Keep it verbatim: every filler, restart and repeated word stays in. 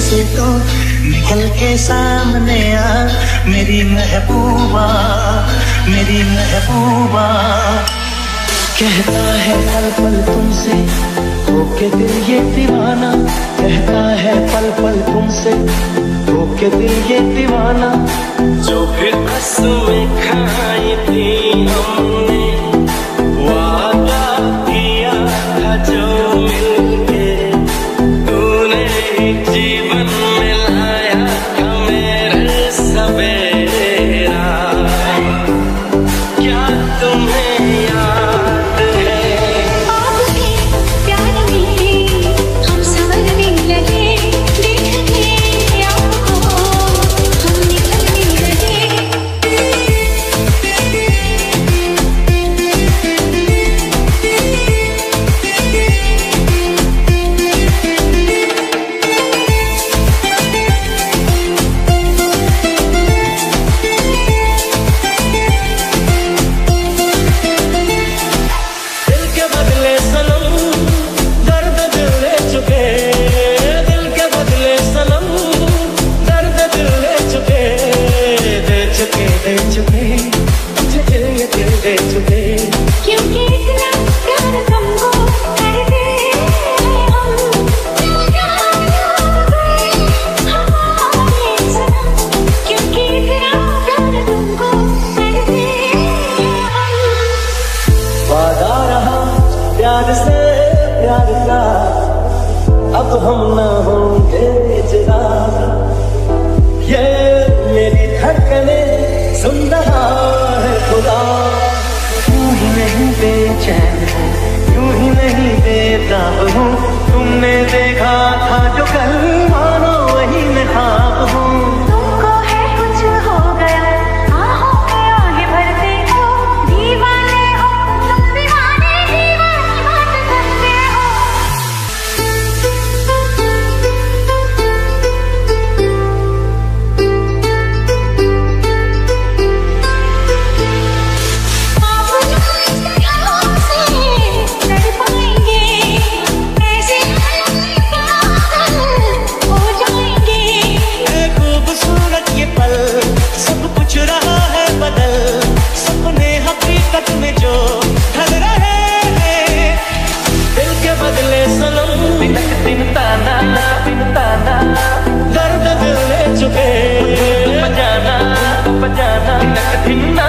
से तो निकल के सामने आ मेरी महबूबा, मेरी महबूबा। कहता है पल पल तुमसे होके दिल ये दीवाना, कहता है पल पल तुमसे होके दिल ये दीवाना। जो फिर कसमें खाई थी हमने, वादा किया था जो मिलके, तूने ही जीवन में लाया था मेरे सवेरा। क्या तुम्हें याद है आपके प्यार में हम संवरने लगे, देख के आपको हम निकलने लगे। दिल के बदले सनम दर्द दिल ले चुके, दिल के बदले सनम दर्द दिल ले चुके, दे चुके दे चुके मुझे दिल ये दिल दे चुके। क्योंकि इतना प्यार तुमको करते हम, हमारे सनम। क्योंकि इतना प्यार तुमको करते हम। वादा रहा प्यार से प्यार का, अब हम न होंगे जुदा। ये मेरी धड़कने सुन रहा है खुदा। यूं ही नहीं बेचैन हूँ, यूं ही नहीं बेताब हूँ, तुमने देखा था जो कल मानो वही मैं ख्वाब हूँ। तुमको है कुछ हो गया, आहों में आहें भरते हो, दीवाने हो तुम, दीवाने दीवानी बात करते हो। आप जो इस तरह से लड़ पाएंगे, ऐसे पागल हो जाएंगे। है खूबसूरत ये पल, सब कुछ रहा है बदल, सपने हकीकत में जो ढल रहे हैं। दिल के बदले सनम तिनक दिन ताना, दिन ताना, दर्द दिल ले चुके, बजाना, बजाना, तिनक दिन ना